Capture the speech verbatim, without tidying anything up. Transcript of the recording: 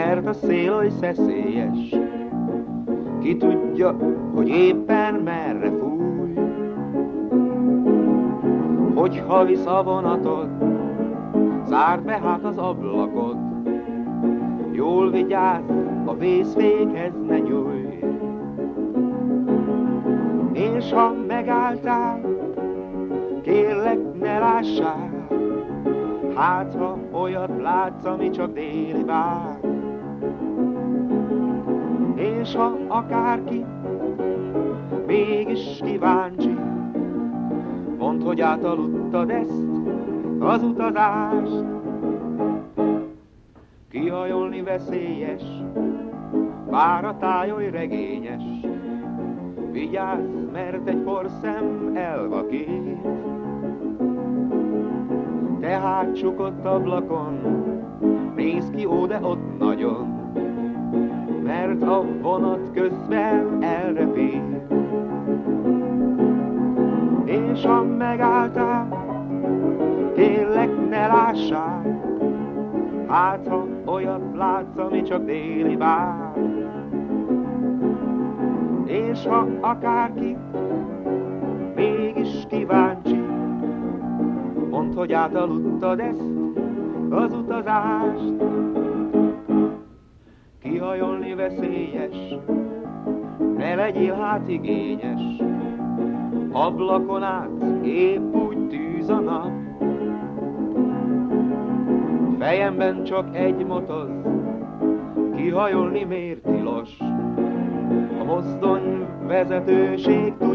mert a szél oly szeszélyes. Ki tudja, hogy éppen merre fúj. Hogyha visz a vonatod, zárd be hát az ablakot, jól vigyázz, a vészfékhez ne nyújj. És ha megálltál, kérlek ne lássál, hát ha olyat látsz, ami csak déli vár. És ha akárki mégis kíváncsi, mondd, hogy átaludtad ezt az utazást. Kihajolni veszélyes, bár a táj oly regényes. Vigyázz, mert egy porszem elvakít. Tehát csukott ablakon nézz ki ó, de ott nagyon, mert a vonat közben elrepít. És ha megálltál, kérlek ne lássál, hát ha olyat látsz, ami csak déli vár. És ha akárki mégis kíváncsi, mondd, hogy átaludtad ezt az utazást. Kihajolni veszélyes, ne legyél hát igényes, ablakon át épp úgy tűz a nap. Fejemben csak egy motoz, kihajolni miért tilos, a mozdony vezetőség